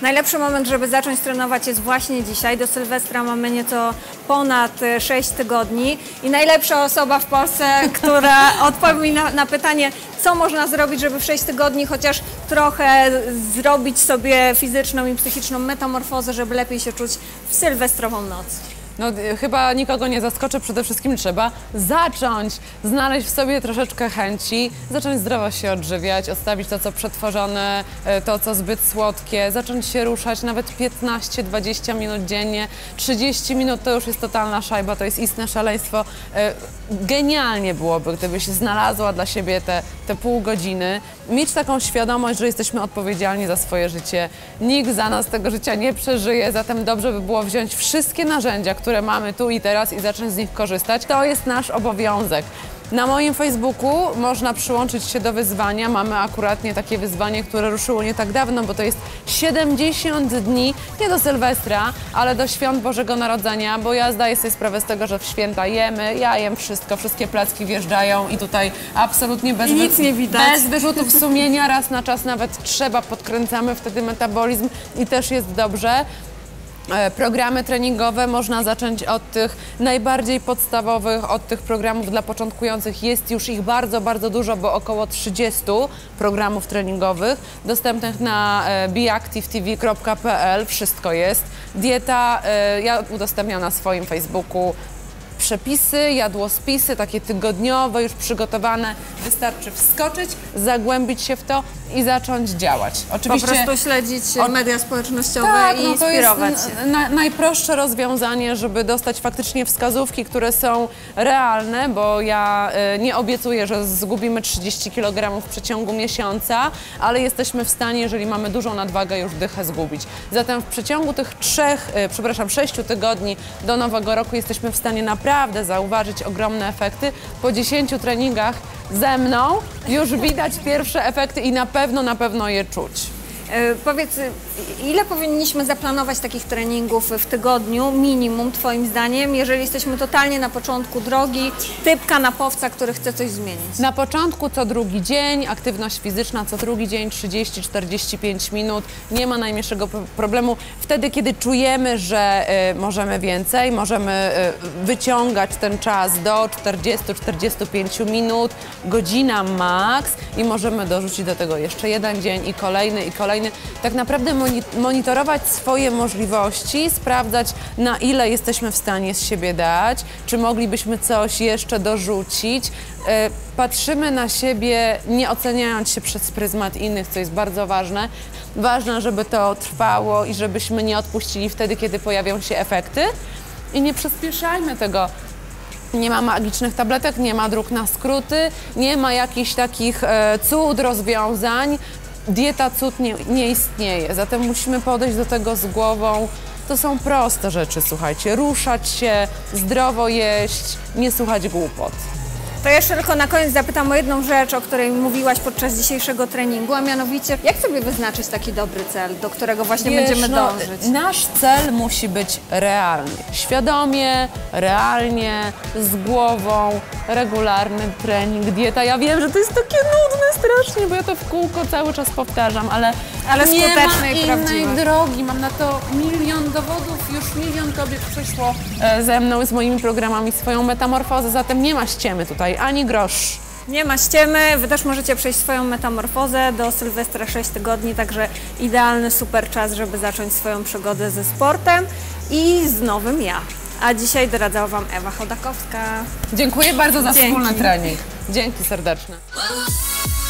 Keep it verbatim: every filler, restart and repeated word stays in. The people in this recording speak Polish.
Najlepszy moment, żeby zacząć trenować jest właśnie dzisiaj. Do Sylwestra mamy nieco ponad sześć tygodni i najlepsza osoba w Polsce, która odpowie mi na, na pytanie, co można zrobić, żeby w sześć tygodni chociaż trochę zrobić sobie fizyczną i psychiczną metamorfozę, żeby lepiej się czuć w sylwestrową noc. No chyba nikogo nie zaskoczę, przede wszystkim trzeba zacząć, znaleźć w sobie troszeczkę chęci, zacząć zdrowo się odżywiać, odstawić to, co przetworzone, to, co zbyt słodkie, zacząć się ruszać nawet piętnaście dwadzieścia minut dziennie, trzydzieści minut to już jest totalna szajba, to jest istne szaleństwo. Genialnie byłoby, gdybyś znalazła dla siebie te, te pół godziny, mieć taką świadomość, że jesteśmy odpowiedzialni za swoje życie. Nikt za nas tego życia nie przeżyje, zatem dobrze by było wziąć wszystkie narzędzia, które mamy tu i teraz i zacząć z nich korzystać. To jest nasz obowiązek. Na moim Facebooku można przyłączyć się do wyzwania. Mamy akuratnie takie wyzwanie, które ruszyło nie tak dawno, bo to jest siedemdziesiąt dni, nie do Sylwestra, ale do świąt Bożego Narodzenia, bo ja zdaję sobie sprawę z tego, że w święta jemy, ja jem wszystko, wszystkie placki wjeżdżają i tutaj absolutnie bez, I nic nie widać. bez wyrzutów sumienia, raz na czas nawet trzeba, podkręcamy wtedy metabolizm i też jest dobrze. Programy treningowe można zacząć od tych najbardziej podstawowych, od tych programów dla początkujących. Jest już ich bardzo, bardzo dużo, bo około trzydzieści programów treningowych dostępnych na beactive t v kropka p l. Wszystko jest. Dieta, ja udostępniam na swoim Facebooku przepisy, jadłospisy, takie tygodniowe, już przygotowane. Wystarczy wskoczyć, zagłębić się w to i zacząć działać. Oczywiście po prostu śledzić media społecznościowe tak, i no to inspirować jest się. Na, najprostsze rozwiązanie, żeby dostać faktycznie wskazówki, które są realne, bo ja y, nie obiecuję, że zgubimy trzydzieści kilogramów w przeciągu miesiąca, ale jesteśmy w stanie, jeżeli mamy dużą nadwagę, już dychę zgubić. Zatem w przeciągu tych trzech, y, przepraszam, sześciu tygodni do nowego roku jesteśmy w stanie naprawdę zauważyć ogromne efekty. Po dziesięciu treningach ze mną już widać pierwsze efekty i na pewno, na pewno je czuć. Yy, powiedz, ile powinniśmy zaplanować takich treningów w tygodniu, minimum twoim zdaniem, jeżeli jesteśmy totalnie na początku drogi, typ kanapowca, który chce coś zmienić? Na początku co drugi dzień, aktywność fizyczna co drugi dzień, trzydzieści czterdzieści pięć minut, nie ma najmniejszego problemu. Wtedy, kiedy czujemy, że y, możemy więcej, możemy y, wyciągać ten czas do czterdziestu czterdziestu pięciu minut, godzina max i możemy dorzucić do tego jeszcze jeden dzień i kolejny, i kolejny. Tak naprawdę monitorować swoje możliwości, sprawdzać, na ile jesteśmy w stanie z siebie dać, czy moglibyśmy coś jeszcze dorzucić. Patrzymy na siebie, nie oceniając się przez pryzmat innych, co jest bardzo ważne. Ważne, żeby to trwało i żebyśmy nie odpuścili wtedy, kiedy pojawią się efekty i nie przyspieszajmy tego. Nie ma magicznych tabletek, nie ma dróg na skróty, nie ma jakichś takich e, cud rozwiązań. Dieta cud nie, nie istnieje, zatem musimy podejść do tego z głową. To są proste rzeczy, słuchajcie, ruszać się, zdrowo jeść, nie słuchać głupot. To jeszcze tylko na koniec zapytam o jedną rzecz, o której mówiłaś podczas dzisiejszego treningu, a mianowicie, jak sobie wyznaczyć taki dobry cel, do którego właśnie Wiesz, będziemy no, dążyć? Nasz cel musi być realny. Świadomie, realnie, z głową, regularny trening, dieta. Ja wiem, że to jest takie nudne strasznie, bo ja to w kółko cały czas powtarzam, ale, ale nie skuteczne ma i innej prawdziwe. drogi. Mam na to milion dowodów, już milion kobiet przeszło e, ze mną, z moimi programami swoją metamorfozę, zatem nie ma ściemy tutaj, ani grosz. Nie ma ściemy, wy też możecie przejść swoją metamorfozę do Sylwestra sześć tygodni, także idealny, super czas, żeby zacząć swoją przygodę ze sportem i z nowym ja. A dzisiaj doradzała wam Ewa Chodakowska. Dziękuję bardzo za Dzięki. wspólny trening. Dzięki serdeczne.